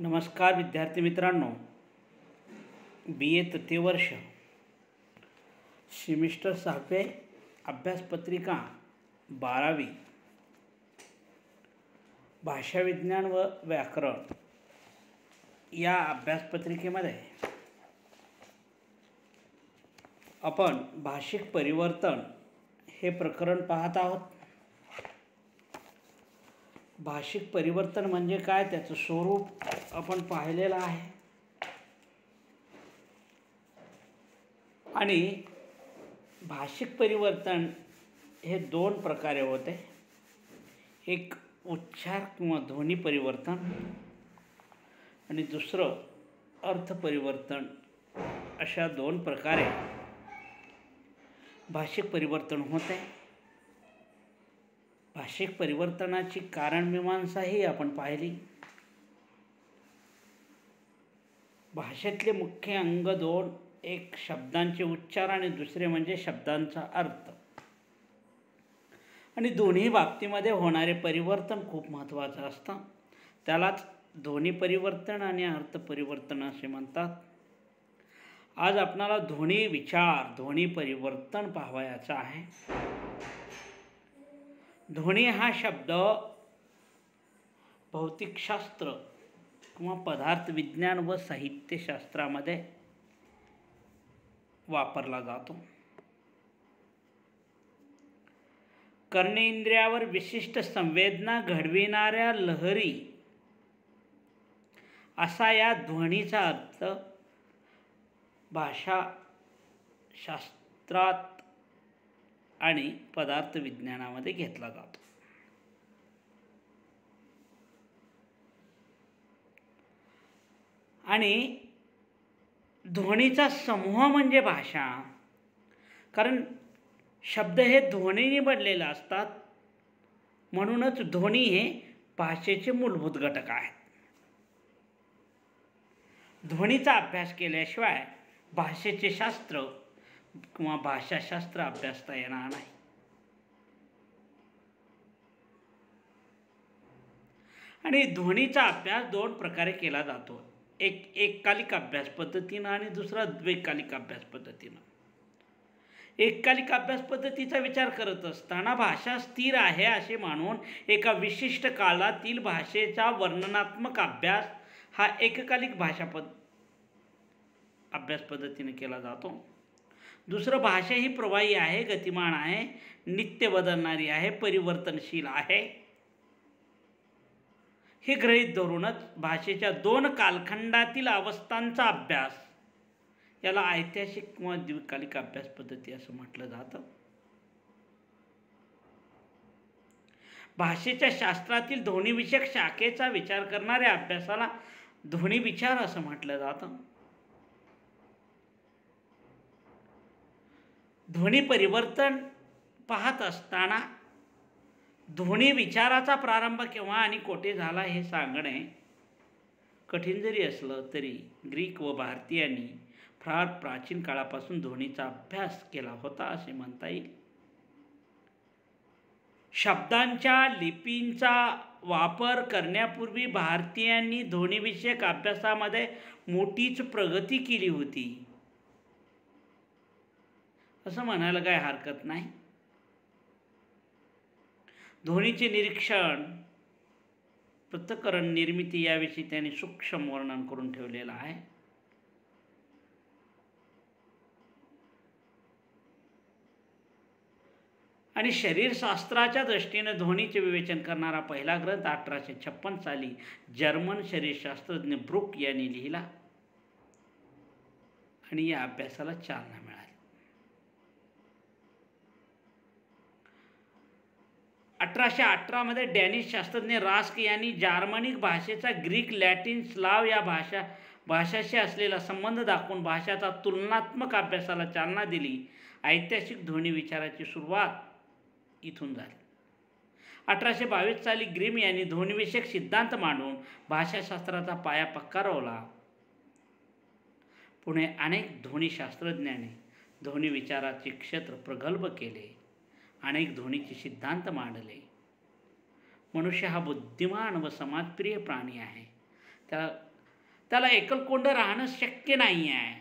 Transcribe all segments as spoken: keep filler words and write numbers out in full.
नमस्कार विद्यार्थी मित्रांनो, बी ए तृतीय वर्ष सेमिस्टर सहावे अभ्यासपत्रिका बारावी भाषा विज्ञान व व्याकरण या अभ्यासपत्रिकेमध्ये आपण भाषिक परिवर्तन हे प्रकरण पाहत आहोत. भाषिक परिवर्तन म्हणजे काय, त्याचं स्वरूप आपण पाहिलेलं आहे. आणि भाषिक परिवर्तन हे दोन प्रकारे होते. एक उच्चार किंवा ध्वनी परिवर्तन आणि दुसरं अर्थ परिवर्तन. अशा दोन प्रकारे भाषिक परिवर्तन होते. भाषिक परिवर्तनाची कारणमीमांसाही आपण पाहिली. भाषेतले मुख्य अंग दोन, एक शब्दांचे उच्चार आणि दुसरे म्हणजे शब्दांचा अर्थ. आणि दोन्ही बाबतीमध्ये होणारे परिवर्तन खूप महत्त्वाचं असतं. त्यालाच ध्वनी परिवर्तन आणि अर्थ परिवर्तन असे म्हणतात. आज आपणाला ध्वनी विचार, ध्वनी परिवर्तन पाहावयाचं आहे. ध्वनी हा शब्द भौतिकशास्त्र किंवा पदार्थ विज्ञान व साहित्यशास्त्रामध्ये वापरला जातो. कर्णेंद्रियावर विशिष्ट संवेदना घडविणाऱ्या लहरी असा या ध्वनीचा अर्थ भाषा शास्त्रात आणि पदार्थ विज्ञानामध्ये घेतला जातो. आणि ध्वनीचा समूह म्हणजे भाषा. कारण शब्द हे ध्वनीने बनलेले असतात, म्हणूनच ध्वनी हे भाषेचे मूलभूत घटक आहेत. ध्वनीचा अभ्यास केल्याशिवाय भाषेचे शास्त्र किंवा भाषाशास्त्र अभ्यासता येणार नाही. आणि ध्वनीचा अभ्यास दोन प्रकारे केला जातो. एक एककालिक अभ्यास पद्धतीनं आणि दुसरा द्वैकालिक अभ्यास पद्धतीनं. एककालिक अभ्यास पद्धतीचा विचार करत असताना भाषा स्थिर आहे असे मानून एका विशिष्ट काळातील भाषेचा वर्णनात्मक अभ्यास हा एककालिक भाषा पद अभ्यास पद्धतीने केला जातो. दुसरं, भाषा ही प्रवाही आहे, गतिमान आहे, नित्य बदलणारी आहे, परिवर्तनशील आहे. हे गृहीत धरूनच भाषेच्या दोन कालखंडातील अवस्थांचा अभ्यास याला ऐतिहासिक किंवा द्विकालिक अभ्यास पद्धती असं म्हटलं जातं. भाषेच्या शास्त्रातील ध्वनिविषयक शाखेचा विचार करणाऱ्या अभ्यासाला ध्वनी विचार असं म्हटलं जातं. ध्वनी परिवर्तन पाहत असताना ध्वनी विचाराचा प्रारंभ केव्हा आणि कोठे झाला हे सांगणे कठीण जरी असलं तरी ग्रीक व भारतीयांनी फार प्राचीन काळापासून ध्वनीचा अभ्यास केला होता असे म्हणता येईल. शब्दांच्या लिपींचा वापर करण्यापूर्वी भारतीयांनी ध्वनिविषयक अभ्यासामध्ये मोठीच प्रगती केली होती असं म्हणायला काय हरकत नाही. ध्वनीचे निरीक्षण, पृथक्करण, निर्मिती याविषयी त्यांनी सूक्ष्म वर्णन करून ठेवलेलं आहे. आणि शरीरशास्त्राच्या दृष्टीने ध्वनीचे विवेचन करणारा पहिला ग्रंथ अठराशे छप्पन साली जर्मन शरीरशास्त्रज्ञ ब्रुक यांनी लिहिला आणि या अभ्यासाला चालना मिळाली. अठराशे अठरामध्ये डॅनिश शास्त्रज्ञ रास्क यांनी जार्मनिक भाषेचा ग्रीक, लॅटिन, स्लाव या भाषा भाषाशी असलेला संबंध दाखवून भाषाचा तुलनात्मक अभ्यासाला चालना दिली. ऐतिहासिक ध्वनी विचाराची सुरुवात इथून झाली. अठराशे बावीस साली ग्रिम यांनी ध्वनिविषयक सिद्धांत मांडून भाषाशास्त्राचा पाया पक्का रोवला. पुढे अनेक ध्वनिशास्त्रज्ञांनी ध्वनी विचाराचे क्षेत्र प्रगल्भ केले. अनेक ध्वनीचे सिद्धांत मांडले. मनुष्य हा बुद्धिमान व समाजप्रिय प्राणी आहे. त्या त्याला एकलकोंड राहणं शक्य नाही आहे.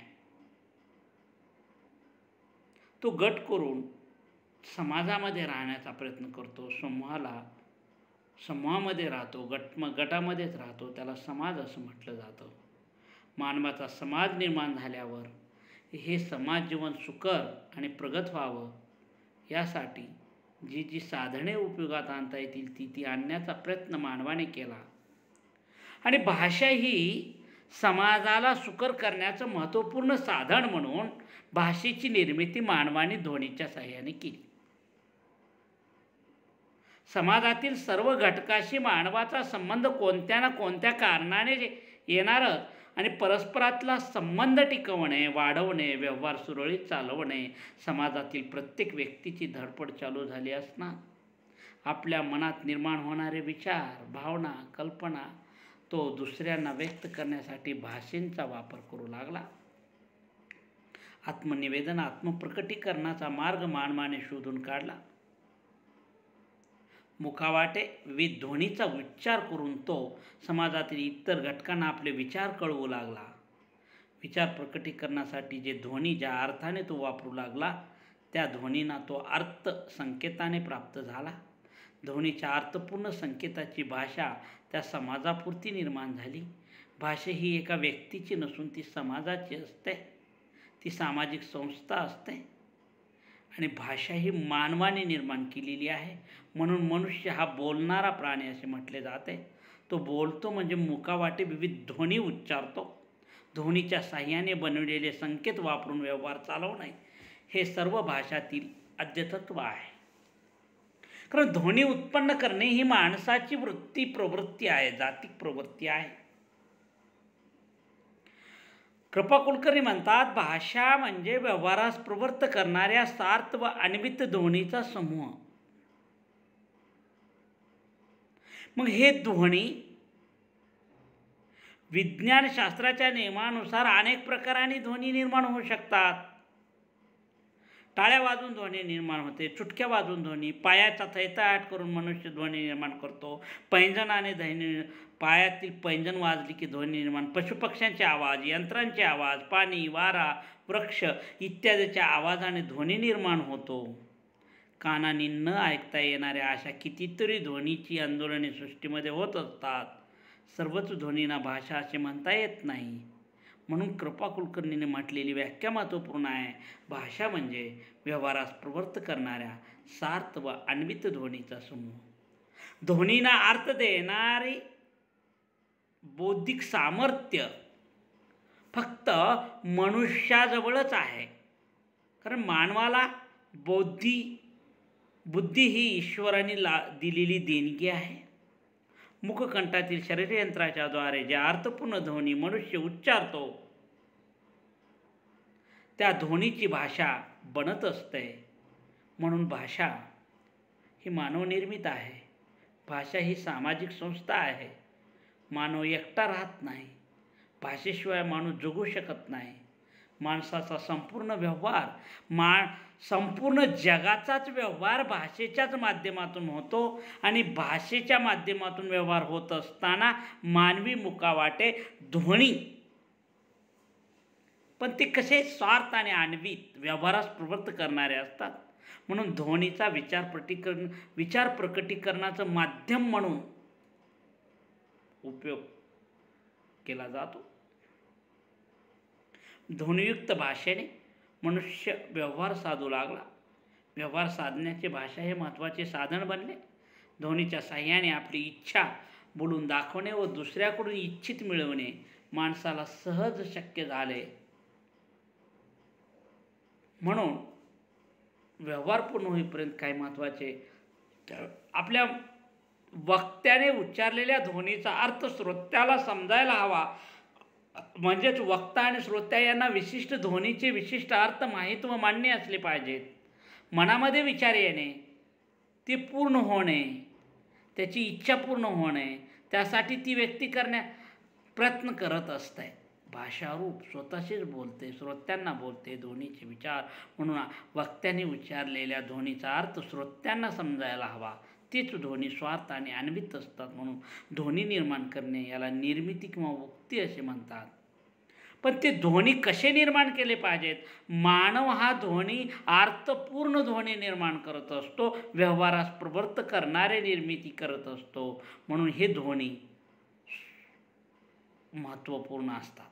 तो गट करून समाजामध्ये राहण्याचा प्रयत्न करतो, समूहाला समूहामध्ये राहतो, गट मग गटामध्येच राहतो, त्याला समाज असं म्हटलं जातं. मानवाचा समाज निर्माण झाल्यावर हे समाज जीवन सुकर आणि प्रगत व्हावं यासाठी जी जी साधने उपयोगात आणता येतील ती ती आणण्याचा प्रयत्न मानवाने केला. आणि भाषा ही समाजाला सुकर करण्याचं महत्त्वपूर्ण साधन म्हणून भाषेची निर्मिती मानवाने ध्वनीच्या साहाय्याने केली. समाजातील सर्व घटकाशी मानवाचा संबंध कोणत्या ना कोणत्या कारणाने येणारच आणि परस्परातला संबंध टिकवणे, वाढवणे, व्यवहार सुरळीत चालवणे समाजातील प्रत्येक व्यक्तीची धडपड चालू झाली असणार. आपल्या मनात निर्माण होणारे विचार, भावना, कल्पना तो दुसऱ्यांना व्यक्त करण्यासाठी भाषेचा वापर करू लागला. आत्मनिवेदन, आत्मप्रकटीकरणाचा मार्ग मानवाने शोधून काढला. मुखावाटे विविध ध्वनीचा उच्चार करून तो समाजातील इतर घटकांना आपले विचार कळवू लागला. विचार प्रकटीकरणासाठी जे ध्वनी ज्या अर्थाने तो वापरू लागला त्या ध्वनींना तो अर्थ संकेताने प्राप्त झाला. ध्वनीच्या अर्थपूर्ण संकेताची भाषा त्या समाजापुरती निर्माण झाली. भाषा ही एका व्यक्तीची नसून ती समाजाची असते, ती सामाजिक संस्था असते आणि भाषा ही मानवाने निर्माण केलेली आहे. म्हणून मनुष्य हा बोलणारा प्राणी असे म्हटले जाते. तो बोलतो म्हणजे मुखावाटे विविध ध्वनी उच्चारतो. ध्वनीच्या साह्याने बनवलेले संकेत वापरून व्यवहार चालवणे हे सर्व भाषातील आद्यतत्व आहे. कारण ध्वनी उत्पन्न करणे ही माणसाची वृत्ती प्रवृत्ती आहे, जातिक प्रवृत्ती आहे. कृपा कुलकर्णी म्हणतात, भाषा म्हणजे व्यवहारास प्रवृत्त करणाऱ्या सार्थ व अन्वित ध्वनीचा समूह. मग हे ध्वनी विज्ञानशास्त्राच्या नियमानुसार अनेक प्रकाराने ध्वनी निर्माण होऊ शकतात. टाळ्या वाजून ध्वनी निर्माण होते, चुटक्या वाजून ध्वनी, पायाचा थैताट करून मनुष्य ध्वनी निर्माण करतो, पैंजनाने ध्वनी, पायातील पैंजण वाजली की ध्वनी निर्माण, पशुपक्ष्यांचे आवाज, यंत्रांचे आवाज, पाणी, वारा, वृक्ष इत्यादीच्या आवाजाने ध्वनी निर्माण होतो. कानाने न ऐकता येणाऱ्या अशा कितीतरी ध्वनीची आंदोलने सृष्टीमध्ये होत असतात. सर्वच ध्वनींना भाषा असे म्हणता येत नाही. म्हणून कृपा कुलकर्णीने म्हटलेली व्याख्या महत्त्वपूर्ण आहे. भाषा म्हणजे व्यवहारास प्रवृत्त करणाऱ्या सार्थ व अन्वित ध्वनीचा समूह. ध्वनींना अर्थ देणारे बौद्धिक सामर्थ्य फक्त मनुष्याजवळच आहे. कारण मानवाला बौद्धी बुद्धी ही ईश्वराने ला दिलेली देणगी आहे. मुखकंठातील शरीरयंत्राच्या द्वारे ज्या अर्थपूर्ण ध्वनी मनुष्य उच्चारतो त्या ध्वनीची भाषा बनत असते. म्हणून भाषा ही मानवनिर्मित आहे. भाषा ही सामाजिक संस्था आहे. मानव एकटा राहत नाही. भाषेशिवाय माणूस जगू शकत नाही. माणसाचा संपूर्ण व्यवहार मा संपूर्ण जगाचाच व्यवहार भाषेच्याच माध्यमातून होतो आणि भाषेच्या माध्यमातून व्यवहार होत असताना मानवी मुखावाटे ध्वनी पण ते कसे स्वार्थ आणि अन्वित व्यवहारास प्रवृत्त करणारे असतात. म्हणून ध्वनीचा विचार प्रकटीकरण विचार प्रकटीकरणाचं माध्यम म्हणून उपयोग केला जातो. ध्वनियुक्त भाषेने मनुष्य व्यवहार साधू लागला. व्यवहार साधण्याचे भाषा हे महत्त्वाचे साधन बनले. ध्वनीच्या साह्याने आपली इच्छा बोलून दाखवणे व दुसऱ्याकडून इच्छित मिळवणे माणसाला सहज शक्य झाले. म्हणून व्यवहार पूर्ण होईपर्यंत काय महत्त्वाचे, आपल्या वक्त्याने उच्चारलेल्या ध्वनीचा अर्थ श्रोत्याला समजायला हवा. म्हणजेच वक्ता आणि श्रोत्या यांना विशिष्ट ध्वनीचे विशिष्ट अर्थ माहीत व मान्य असले पाहिजेत. मनामध्ये विचार येणे, ते पूर्ण होणे, त्याची इच्छा पूर्ण होणे, त्यासाठी ती व्यक्ती करण्या प्रयत्न करत असते. भाषारूप स्वतःशीच बोलते, श्रोत्यांना बोलते. ध्वनीचे विचार म्हणून वक्त्याने उच्चारलेल्या ध्वनीचा अर्थ श्रोत्यांना समजायला हवा. तीच ध्वनी स्वार्थ आणि अन्वित असतात, म्हणून ध्वनी निर्माण करणे याला निर्मिती किंवा उक्ती असे म्हणतात. पण ते ध्वनी कसे निर्माण केले पाहिजेत? मानव हा ध्वनी अर्थपूर्ण ध्वनी निर्माण करत असतो, व्यवहारास प्रवृत्त करणारे निर्मिती करत असतो, म्हणून हे ध्वनी महत्त्वपूर्ण असतात.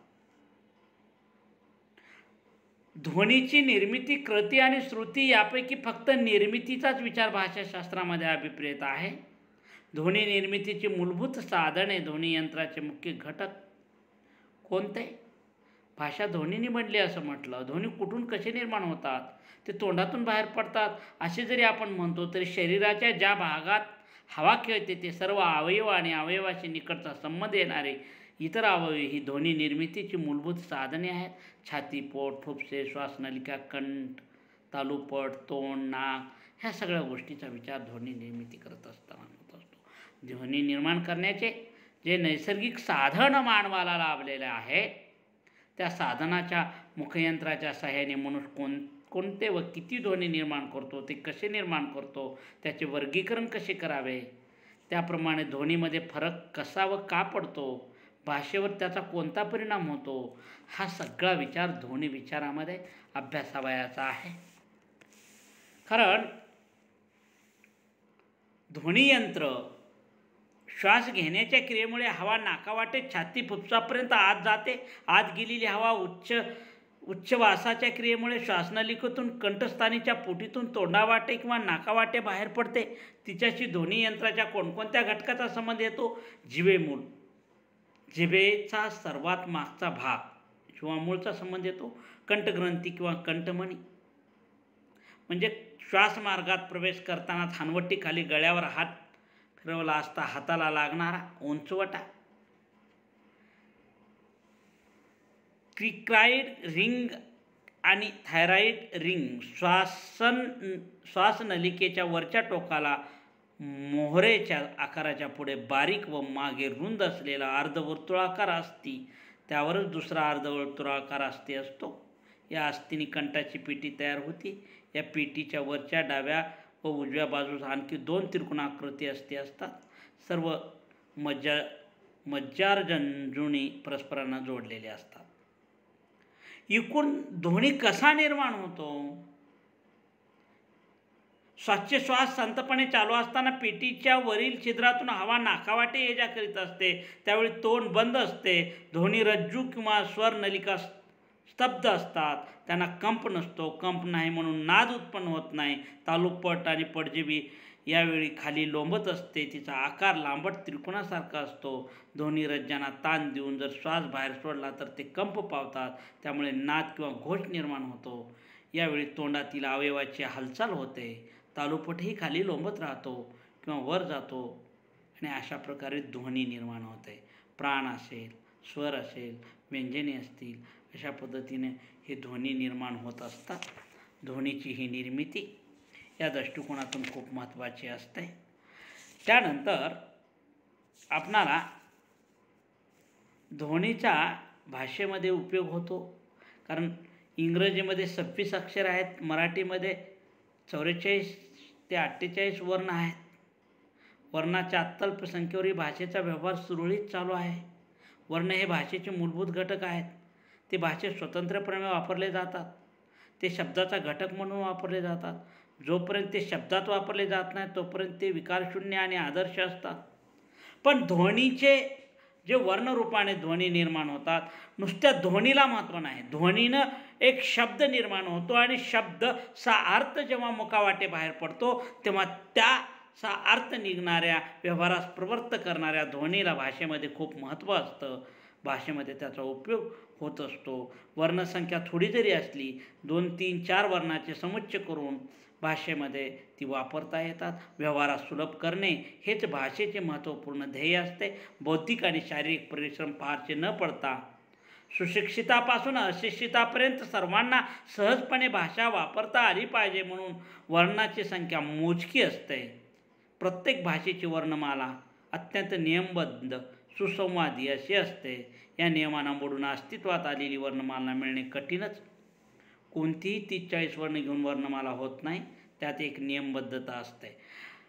ध्वनीची निर्मिती, कृती आणि श्रुती यापैकी फक्त निर्मितीचाच विचार भाषाशास्त्रामध्ये अभिप्रेत आहे. ध्वनी निर्मितीची मूलभूत साधने, ध्वनी यंत्राचे मुख्य घटक कोणते? भाषा ध्वनीने बनली असं म्हटलं. ध्वनी कुठून कसे निर्माण होतात? ते तोंडातून बाहेर पडतात असे जरी आपण म्हणतो तरी शरीराच्या ज्या भागात हवा खेळते ते सर्व अवयव आणि अवयवाशी निकटचा संबंध येणारे इतर अवयव ही ध्वनी निर्मितीची मूलभूत साधने आहेत. छाती, पोट, फुफ्से, श्वासनलिका, कंठ, तालुपट, तोंड, नाक ह्या सगळ्या गोष्टीचा विचार ध्वनी निर्मिती करत असताना होत असतो. ध्वनी निर्माण करण्याचे जे नैसर्गिक साधन मानवाला लाभलेले आहे, त्या साधनाच्या मुखयंत्राच्या सहाय्याने मनुष्य कोण कोणते व किती ध्वनी निर्माण करतो, ते कसे निर्माण करतो, त्याचे वर्गीकरण कसे करावे, त्याप्रमाणे ध्वनीमध्ये फरक कसा व का पडतो, भाषेवर त्याचा कोणता परिणाम होतो, हा सगळा विचार ध्वनी विचारामध्ये अभ्यासावयाचा आहे. कारण ध्वनियंत्र श्वास घेण्याच्या क्रियेमुळे हवा नाकावाटे छाती फुफ्सापर्यंत आत जाते. आत गेलेली हवा उच्च उच्चवासाच्या क्रियेमुळे श्वासनलिकेतून कंठस्थानीच्या पोटीतून तोंडावाटे किंवा नाकावाटे बाहेर पडते. तिच्याशी ध्वनी यंत्राच्या कोणकोणत्या घटकाचा संबंध येतो? जिभेमूळ, जिभेचा सर्वात मागचा भाग किंवा मूळचा संबंध येतो. कंठग्रंथी किंवा कंठमणी म्हणजे श्वासमार्गात प्रवेश करताना हानवटीखाली गळ्यावर हात फिरवला असता हाताला लागणारा उंचवटा. क्रिकाईड रिंग आणि थायरॉइड रिंग श्वासन श्वासनलिकेच्या वरच्या टोकाला मोहरेच्या आकाराच्या पुढे बारीक व मागे रुंद असलेला अर्धवर्तुळाकार अस्ती, त्यावरच दुसरा अर्धवर्तुळाकार अस्ती असतो. या अस्तीने कंठाची पेटी तयार होती. या पेटीच्या वरच्या डाव्या व उजव्या बाजूस आणखी दोन त्रिकोणाकृती अस्ती असतात. सर्व मज्जा मज्जारजंजुनी परस्परांना जोडलेले असतात. एकूण ध्वनी कसा निर्माण होतो? श्वासोच्छ्वास संतपणे चालू असताना पेटीच्या वरील छिद्रातून हवा नाकावाटे ये जा करीत असते. त्यावेळी तोंड बंद असते. ध्वनिरज्जू किंवा स्वरनलिका स्तब्ध असतात. त्यांना कंप नसतो. कंप नाही म्हणून नाद उत्पन्न होत नाही. तालुपट आणि पडजिभी यावेळी खाली लोंबत असते. तिचा आकार लांबट त्रिकोणासारखा असतो. ध्वनिरज्जांना ताण देऊन जर श्वास बाहेर सोडला तर ते कंप पावतात. त्यामुळे नाद किंवा घोष निर्माण होतो. यावेळी तोंडातील अवयवाची हालचाल होते. तालुपटही खाली लोंबत राहतो किंवा वर जातो आणि अशा प्रकारे ध्वनी निर्माण होते. प्राण असेल, स्वर असेल, व्यंजने असतील, अशा पद्धतीने हे ध्वनी निर्माण होत असतात. ध्वनीची ही निर्मिती या दृष्टिकोनातून खूप महत्त्वाची असते. त्यानंतर आपणाला ध्वनीचा भाषेमध्ये उपयोग होतो. कारण इंग्रजीमध्ये सव्वीस अक्षर आहेत, मराठीमध्ये चौवेचाळीस ते अठ्ठेचाळीस वर्ण आहेत. वर्णाच्या अत्यल्प संख्येवर ही भाषेचा व्यवहार सुरळीत चालू आहे. वर्ण हे भाषेचे मूलभूत घटक आहेत. ते भाषेत स्वतंत्रपणे वापरले जातात. ते शब्दाचा घटक म्हणून वापरले जातात. जोपर्यंत ते शब्दात वापरले जात नाही तोपर्यंत ते विकारशून्य आणि आदर्श असतात. पण ध्वनीचे जे वर्णरूपाने ध्वनी निर्माण होतात, नुसत्या ध्वनीला महत्त्व नाही. ध्वनीनं एक शब्द निर्माण होतो आणि शब्द सा अर्थ जेव्हा मुखावाटे बाहेर पडतो तेव्हा त्या सा अर्थ निघणाऱ्या व्यवहारास प्रवृत्त करणाऱ्या ध्वनीला भाषेमध्ये खूप महत्त्व असतं. भाषेमध्ये त्याचा उपयोग होत असतो. वर्णसंख्या थोडी जरी असली, दोन तीन चार वर्णाचे समुच्चय करून भाषेमध्ये ती वापरता येतात. व्यवहारास सुलभ करणे हेच भाषेचे महत्त्वपूर्ण ध्येय असते. बौद्धिक आणि शारीरिक परिश्रम फारसे न पडता सुशिक्षितापासून अशिक्षितापर्यंत सर्वांना सहजपणे भाषा वापरता आली पाहिजे म्हणून वर्णाची संख्या मोजकी असते. प्रत्येक भाषेची वर्णमाला अत्यंत नियमबद्ध सुसंवादी अशी असते. या नियमांना मोडून अस्तित्वात आलेली वर्णमाला मिळणे कठीणच. कोणतीही तीस चाळीस वर्ण घेऊन वर्णमाला होत नाही. त्यात एक नियमबद्धता असते.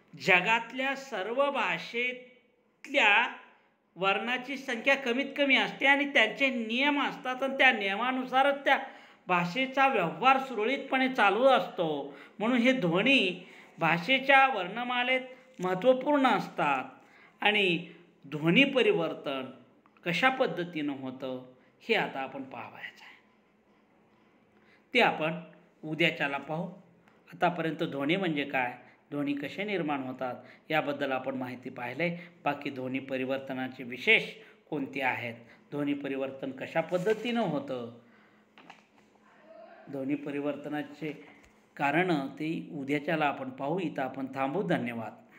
जगातल्या सर्व भाषेतल्या वर्णाची संख्या कमीत कमी असते आणि त्यांचे नियम असतात आणि त्या नियमानुसारच त्या भाषेचा व्यवहार सुरळीतपणे चालू असतो. म्हणून हे ध्वनी भाषेच्या वर्णमालेत महत्त्वपूर्ण असतात. आणि ध्वनी परिवर्तन कशा पद्धतीनं होतं हे आता आपण पाहायचं आहे. ते आपण उद्याच्याला पाहू. आतापर्यंत ध्वनी म्हणजे काय, ध्वनी कसे निर्माण होतात याबद्दल आपण माहिती पाहिली आहे. बाकी ध्वनी परिवर्तनाचे विशेष कोणते आहेत, ध्वनी परिवर्तन कशा पद्धतीनं होतं, ध्वनी परिवर्तनाचे कारणं ते उद्याच्याला आपण पाहू. इथं आपण थांबू. धन्यवाद.